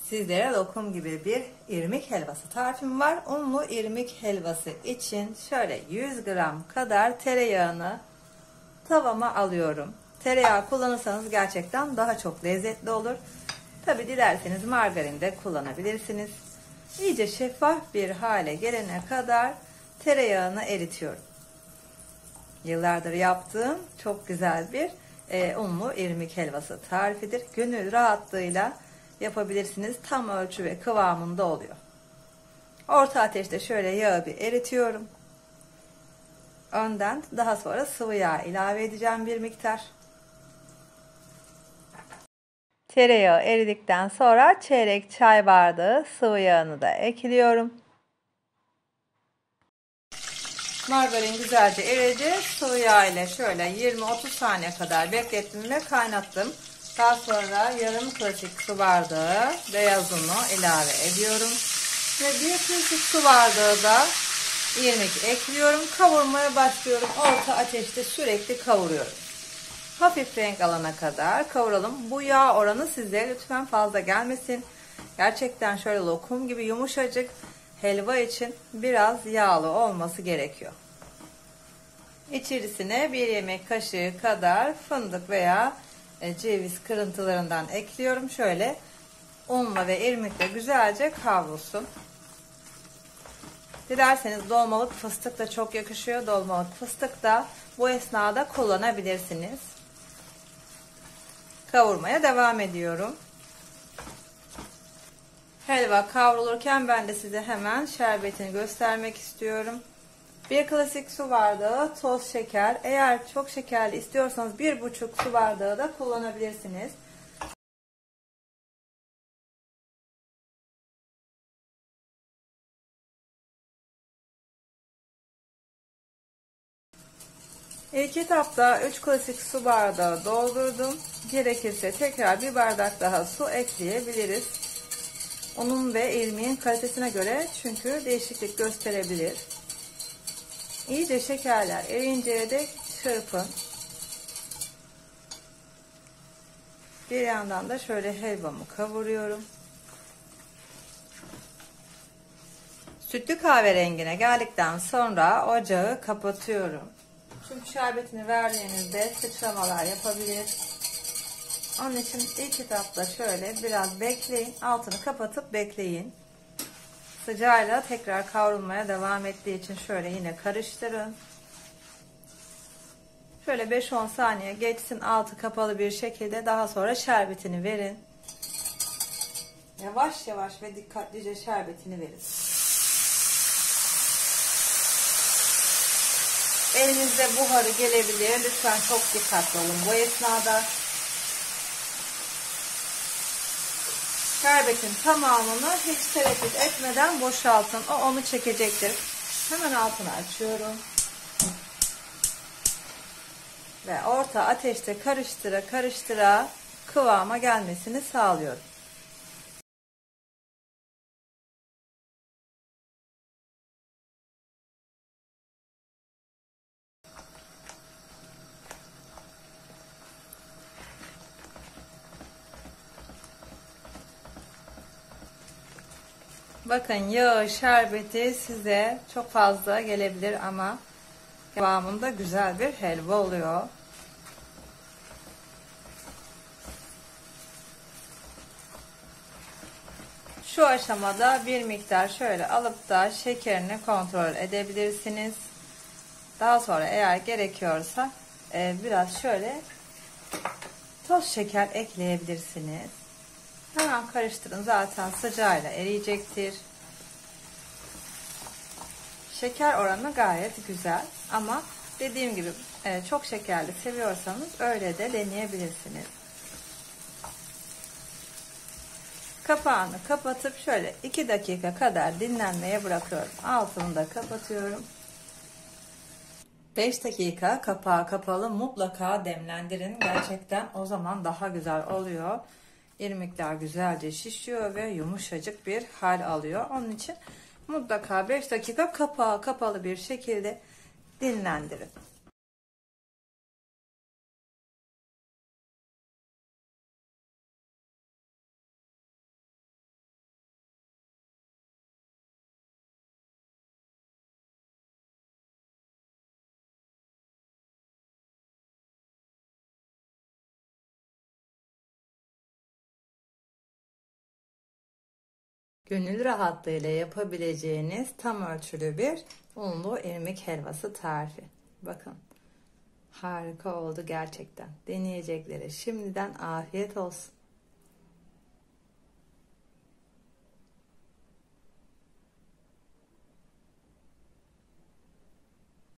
Sizlere lokum gibi bir irmik helvası tarifim var. Unlu irmik helvası için şöyle 100 gram kadar tereyağını tavama alıyorum. Tereyağı kullanırsanız gerçekten daha çok lezzetli olur. Tabi dilerseniz margarin de kullanabilirsiniz. İyice şeffaf bir hale gelene kadar tereyağını eritiyorum. Yıllardır yaptığım çok güzel bir unlu irmik helvası tarifidir. Gönül rahatlığıyla yapabilirsiniz. Tam ölçü ve kıvamında oluyor. Orta ateşte şöyle yağı bir eritiyorum. Önden daha sonra sıvı yağ ilave edeceğim bir miktar. Tereyağı eridikten sonra çeyrek çay bardağı sıvı yağını da ekliyorum. Margarin güzelce eridi. Sıvı yağ ile şöyle 20-30 saniye kadar beklettim ve kaynattım. Daha sonra yarım kaşık su bardağı beyaz unu ilave ediyorum. Ve bir kaşık su bardağı da irmik ekliyorum. Kavurmaya başlıyorum. Orta ateşte sürekli kavuruyorum. Hafif renk alana kadar kavuralım. Bu yağ oranı size lütfen fazla gelmesin. Gerçekten şöyle lokum gibi yumuşacık helva için biraz yağlı olması gerekiyor. İçerisine bir yemek kaşığı kadar fındık veya ceviz kırıntılarından ekliyorum. Şöyle unla ve irmikle güzelce kavrulsun. Dilerseniz dolmalık fıstık da çok yakışıyor. Dolmalık fıstık da bu esnada kullanabilirsiniz. Kavurmaya devam ediyorum. Helva kavrulurken ben de size hemen şerbetini göstermek istiyorum. Bir klasik su bardağı toz şeker. Eğer çok şekerli istiyorsanız 1,5 su bardağı da kullanabilirsiniz. İlk etapta 3 klasik su bardağı doldurdum. Gerekirse tekrar bir bardak daha su ekleyebiliriz. Unun ve irmiğin kalitesine göre çünkü değişiklik gösterebilir. İyice şekerler eriyinceye dek çırpın. Bir yandan da şöyle helvamı kavuruyorum. Sütlü kahverengine geldikten sonra ocağı kapatıyorum. Çünkü şerbetini verdiğinizde sıçramalar yapabilir. Onun için ilk etapta şöyle biraz bekleyin. Altını kapatıp bekleyin. Sıcağıyla tekrar kavrulmaya devam ettiği için şöyle yine karıştırın. Şöyle 5-10 saniye geçsin altı kapalı bir şekilde, daha sonra şerbetini verin. Yavaş yavaş ve dikkatlice şerbetini verin. Elinizde buharı gelebilir. Lütfen çok dikkatli olun bu esnada. Şerbetin tamamını hiç tereddüt etmeden boşaltın. O onu çekecektir. Hemen altını açıyorum. Ve orta ateşte karıştıra karıştıra kıvama gelmesini sağlıyorum. Bakın yağı, şerbeti size çok fazla gelebilir ama kıvamında güzel bir helva oluyor. Şu aşamada bir miktar şöyle alıp da şekerini kontrol edebilirsiniz. Daha sonra eğer gerekiyorsa biraz şöyle toz şeker ekleyebilirsiniz. Hemen karıştırın, zaten sıcağıyla eriyecektir. Şeker oranı gayet güzel ama dediğim gibi çok şekerli seviyorsanız öyle de deneyebilirsiniz. Kapağını kapatıp şöyle 2 dakika kadar dinlenmeye bırakıyorum. Altını da kapatıyorum. 5 dakika kapağı kapalı mutlaka demlendirin. Gerçekten o zaman daha güzel oluyor. İrmikler güzelce şişiyor ve yumuşacık bir hal alıyor. Onun için mutlaka 5 dakika kapağı kapalı bir şekilde dinlendirin. Gönül rahatlığıyla yapabileceğiniz tam ölçülü bir unlu irmik helvası tarifi. Bakın, harika oldu gerçekten. Deneyeceklere şimdiden afiyet olsun.